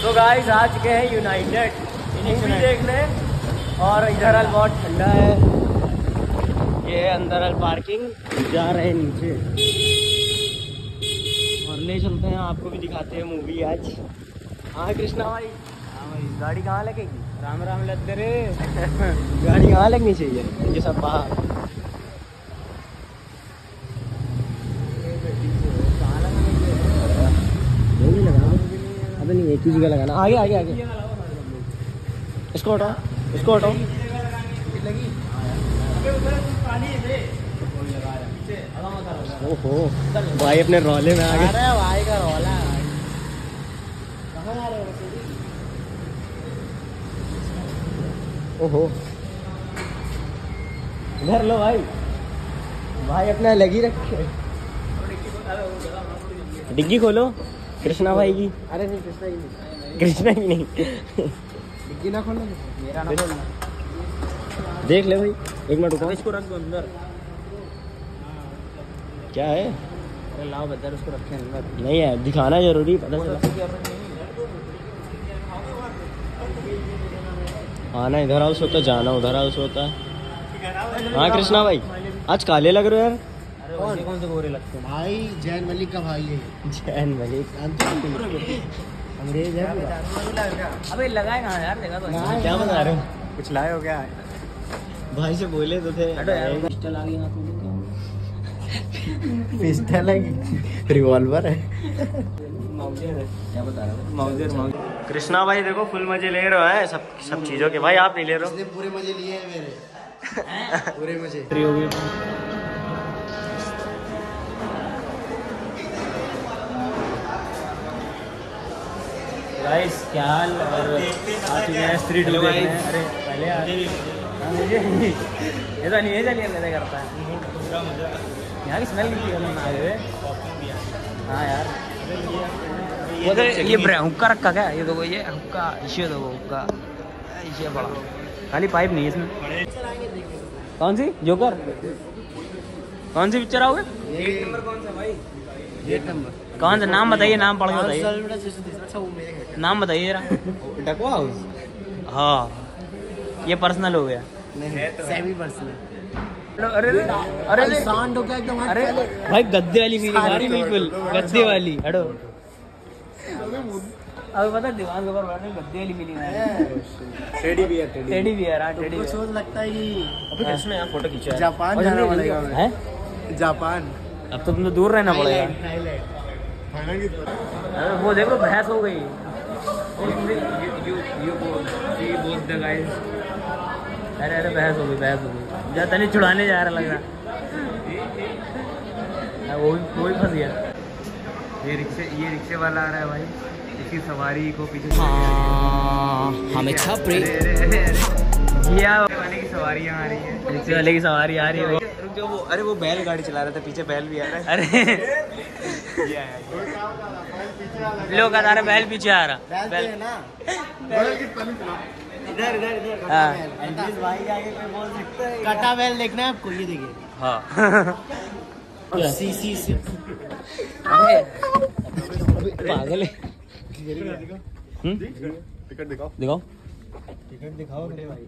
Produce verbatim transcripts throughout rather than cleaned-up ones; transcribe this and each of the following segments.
तो गाइस आ चुके हैं यूनाइटेड मूवी देखने और इधर हाल बहुत ठंडा है। ये है अंदर हाल पार्किंग, जा रहे हैं नीचे और ले चलते हैं, आपको भी दिखाते हैं मूवी आज। हाँ कृष्णा भाई, हाँ भाई गाड़ी कहाँ लगेगी? राम राम लद्दे रे गाड़ी कहाँ लगनी चाहिए? ये सब बाहर अबे नहीं, एक ही जगह लगाना। आगे आगे आगे इसको हटाओ, इसको हटाओ। ओहो भाई अपने रौले में आ गए। अरे भाई का रौला है भाई। कहाँ आ रहे हो? ओहो इधर लो भाई, भाई अपना लगी रखे। डिग्गी खोलो कृष्णा भाई की। अरे नहीं कृष्णा की नहीं, कृष्णा की नहीं डिग्गी ना खोलो, मेरा ना खोलना। देख ले भाई, एक मिनट रुको, इसको रख दो अंदर। क्या है? अरे लाओ बदर, उसको रखे अंदर। नहीं है, दिखाना जरूरी, पता चला। आना इधर हाउस होता, जाना उधर हाउस होता है। हाँ कृष्णा भाई आज काले लग रहे हो यार। कौन कौन से गोरे लगते हैं भाई? जैन मलिक का भाई है। जैन मलिक अंग्रेज है। अबे लगाए कहाँ यार? देखा तो क्या बता रहे हो? कुछ लाए हो क्या? भाई से बोले तो थे। पिस्टल आ गई हाथ में। पिस्टल है, रिवॉल्वर है। क्या बता रहे हो? Mauser Mauser. कृष्णा भाई देखो फुल मजे ले रहे हैं सब सब चीजों के। भाई आप नहीं ले रहे हो? पूरे मजे लिए हैं मेरे पूरे मजे। गाइस क्या हाल? और आ चुके हैं स्ट्रीट देखने। अरे पहले मुझे ऐसा नहीं है, चलिए ऐसा करता है। यहाँ की स्मेल कितनी है आए हुए। हाँ यार वो तो ये हुक्का रखा क्या? ये देखो ये हुक्का, इसे देखो हुक्का, इसे बड़ा खाली पाइप नहीं है इसमें। कौन सी जोकर? कौन सी पिक्चर आओगे? गेट नंबर कौन सा भाई? गेट नंबर कौन सा? नाम बताइए, नाम पढ़ के बताइए, नाम बताइए जरा। डकवा हाउस। हाँ ये पर्सनल हो गया। Semi personal. अरे अरे शांत हो गया एकदम। अरे भाई गद्दे वाली फीलिंग आ रही, बिल्कुल गद्दे वाली। हटो अब पता दीवान के ऊपर बैठने गद्दे वाली फीलिंग आ रही। Teddy bear, teddy bear. हां टेडी बियर। सोच लगता है कि अबे कृष्ण यहाँ फोटो खींचा है। जापान जाना पड़ेगा है? जापान। अब तो तुम तो दूर रहना पड़ेगा। अरे वो देखो बहस हो गई। अरे अरे बहस हो गई, बहस हो गई। जाता नहीं छुड़ाने जा रहा लग रहा। वो भी वो भी फंस गया। ये रिक्शे ये रिक्शे वाला आ रहा है भाई, इसकी सवारी को पीछे। हाँ हमें छपरी वाले की सवारी आ रही है, रिक्शे वाले की सवारी आ रही है। रुक जाओ वो, अरे वो बैल गाड़ी चला रहा था, पीछे बैल भी आ रहा है। अरे लोग आ रहे, बैल पीछे आ रहा। बैल इधर इधर इधर। हाँ भाई आगे पे बोल सकते हैं। कटा बैल देखना है आपको? ये देखिए। हाँ सी सी सी। अरे पागल है। टिकट दिखाओ दिखाओ टिकट दिखाओ।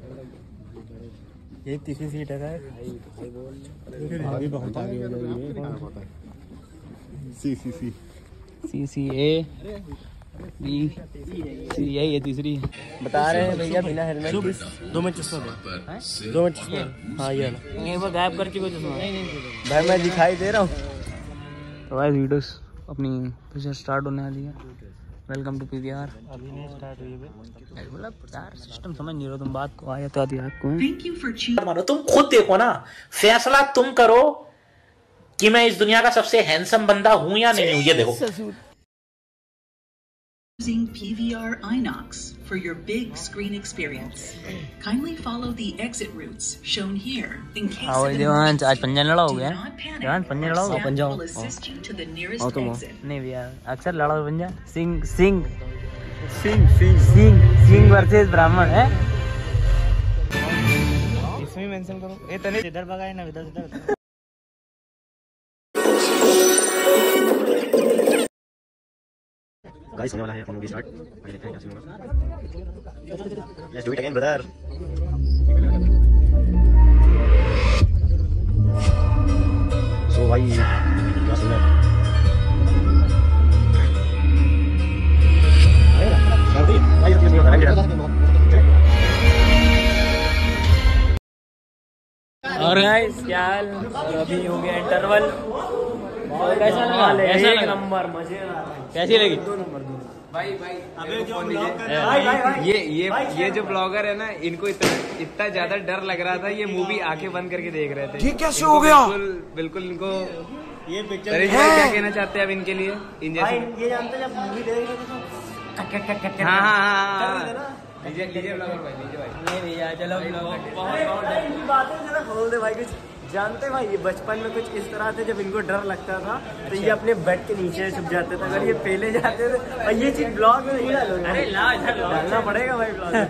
ये तीसरी सीट है भाई, बहुत आगे हो जाएगी। सी सी सी सी सी ए बी सी, यही है तीसरी। बता रहे हैं भैया बिना हेलमेट दो में चश्मा दो, दो में चश्मा। हाँ ये ना वो गायब कर चुके चश्मा भाई, मैं दिखाई दे रहा हूँ। तो भाई वीडियोस अपनी फिर से स्टार्ट होने वाली है। Welcome to PVR. अभी नहीं स्टार्ट हुई है, मतलब यार सिस्टम समझ नहीं रहा तुम बात को। आया तो आती बात को मानो, तुम खुद देखो ना, फैसला तुम करो कि मैं इस दुनिया का सबसे हैंडसम बंदा हूँ या नहीं हूँ। ये देखो Using P V R Inox for your big screen experience. Kindly follow the exit routes shown here in case of an emergency. आज पंजा लड़ा हो गया। Do not panic. यार पंजा लड़ा हो, पंजा will assist you to the nearest exit. नहीं भैया अक्सर लड़ा हो पंजा। सिंह सिंह सिंह सिंह सिंह सिंह वर्सेस ब्राह्मण है। इसमें मेंशन करो। ए तने इधर भगाए ना, इधर इधर। भाई सोने वाला है अपन मूवी स्टार्ट। भाई देखते हैं क्या सीन होगा। Let's do it again brother. So भाई क्या सीन है? भाई ये सीन है। और गाइस क्या हाल? अभी हो गया इंटरवल। कैसा लगा? कैसा एक नंबर मजेदार। कैसी लगी? दो नंबर दो भाई भाई। अबे जो ये ये ये जो ब्लॉगर है ना, इनको इतना इतना ज्यादा डर लग रहा था, ये मूवी आंखें बंद करके देख रहे थे। ये कैसे हो गया? बिल्कुल बिल्कुल इनको ये पिक्चर क्या कहना चाहते हैं अब इनके लिए? इन जैसे ये जानते जब मूवी देख रहे थे तो हाँ हाँ हाँ लीजिए लीजिए ब्लॉगर भाई, लीजिए भाई। नहीं भैया चलो बातें जरा बोल दे भाई कुछ। जानते भाई ये बचपन में कुछ इस तरह थे, जब इनको डर लगता था तो ये अपने बेड के नीचे छुप जाते थे। अगर ये पहले जाते थे और ये चीज ब्लॉग में नहीं डालोगे। अरे डालना पड़ेगा भाई ब्लॉग में।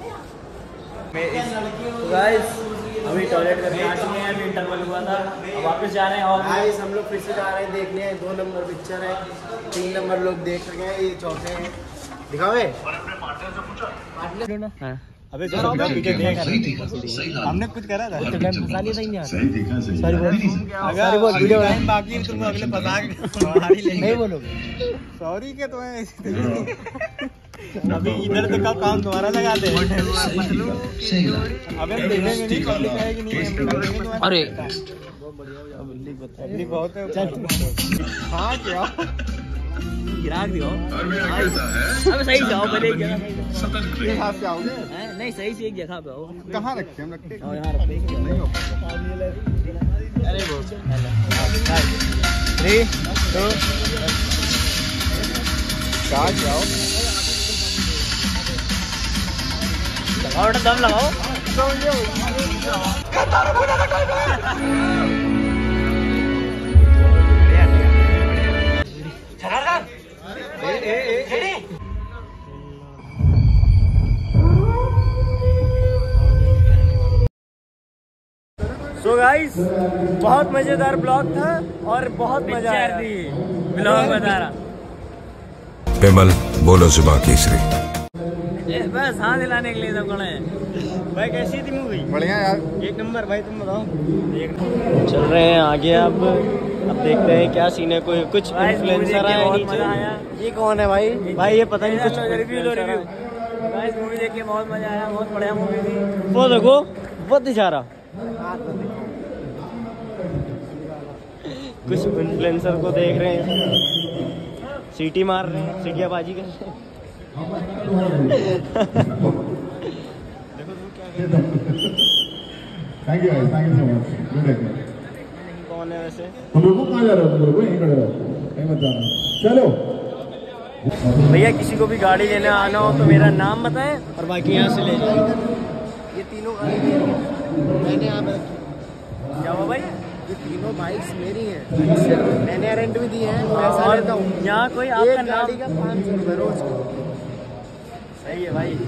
गाइस अभी टॉयलेट करके आ चुके हैं, अभी इंटरवल हुआ था, अब वापस जा रहे हैं। और गाइस हम लोग फिर से जा रहे हैं देखने। दो नंबर पिक्चर है, तीन नंबर लोग देख सके हैं, ये चौथे हैं। दिखावे अबे हमने कुछ करा था, फंसा लिया था नहीं। सॉरी बोल, सॉरी बोल, वीडियो बाकी तुम अगले फंसा नहीं बोलोगे सॉरी के। तो अभी इधर तक का काम तुम्हारा लगाते हैं। अबे हम देखेंगे नहीं पब्लिक है कि नहीं। अरे पब्लिक बहुत है। हाँ क्या गिरा दियो? अब सही जाओ पहले क्या हाथ से आओगे? नहीं सही से एक जगह पे आओ। कहाँ रखते हम? रखते हैं यहाँ रखते नहीं हो पाएगा। अरे वो थ्री टू स्टार्ट जाओ। लगाओ दम लगाओ। सो गाइस बहुत मजेदार ब्लॉग था और बहुत मजा आया थी ब्लॉग बता रहा। पेमल बोलो जुबान केसरी। बस हाँ दिलाने के लिए सब कौन है भाई। कैसी थी मूवी? बढ़िया यार, एक नंबर भाई। तुम बताओ। चल रहे हैं आगे अब अब देखते हैं क्या सीन है। कोई कुछ इन्फ्लुएंसर आया नीचे। ये कौन है भाई? भाई ये पता नहीं कुछ रिव्यू लो रिव्यू। गाइस मूवी देख के बहुत मजा आया, बहुत बढ़िया मूवी थी। वो देखो बहुत इशारा। कुछ इन्फ्लुएंसर को देख रहे हैं, सीटी मार रहे हैं, सीटियाबाजी कर रहे हैं। Thank you thank you so much. कौन है वैसे? तुम लोग कहाँ जा रहे हो? तुम लोग यहीं खड़े रहो, कहीं मत जाना। चलो भैया किसी को भी गाड़ी लेने आना हो तो मेरा नाम बताएं और बाकी यहाँ से ले जाए। ये तीनों गाड़ी मैंने यहाँ पे क्या हुआ भाई? ये तीनों बाइक्स मेरी हैं, मैंने रेंट भी दी है, पैसा लेता हूँ। यहाँ कोई आपका गाड़ी का पाँच सौ रुपये रोज। सही है भाई।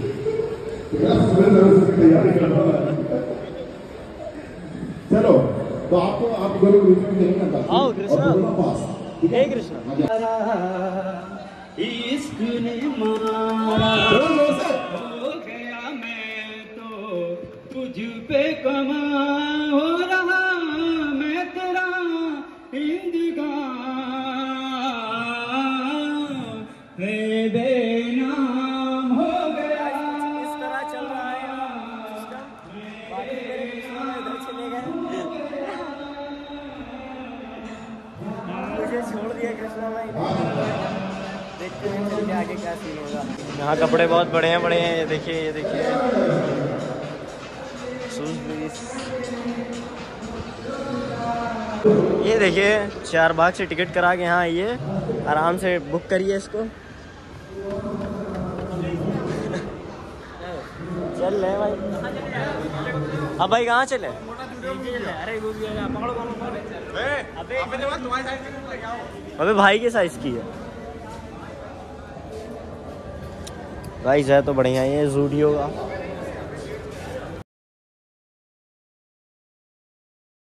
चलो तो आपको आप बोलो आओ कृष्णा। हे कृष्णा। इश्क ने मारा हो गया मैं तो तुझ पे कमा हो रहा मैं तेरा इंदिगा है बेनाम हो गया। इस तरह चल रहा है बाकी मेरे कृष्णा इधर चले गए, मुझे छोड़ दिया कृष्णा भाई। देखते हैं चल के आगे क्या सीन होगा। यहाँ कपड़े बहुत बड़े हैं बड़े हैं। ये देखिए ये देखिए ये देखिए चार बाग से टिकट करा के यहाँ आइए, आराम से बुक करिए इसको। चल रहे भाई। अब भाई कहाँ चले? अबे भाई के साइज की है भाई। है तो बढ़िया, ये ज़ूडियो का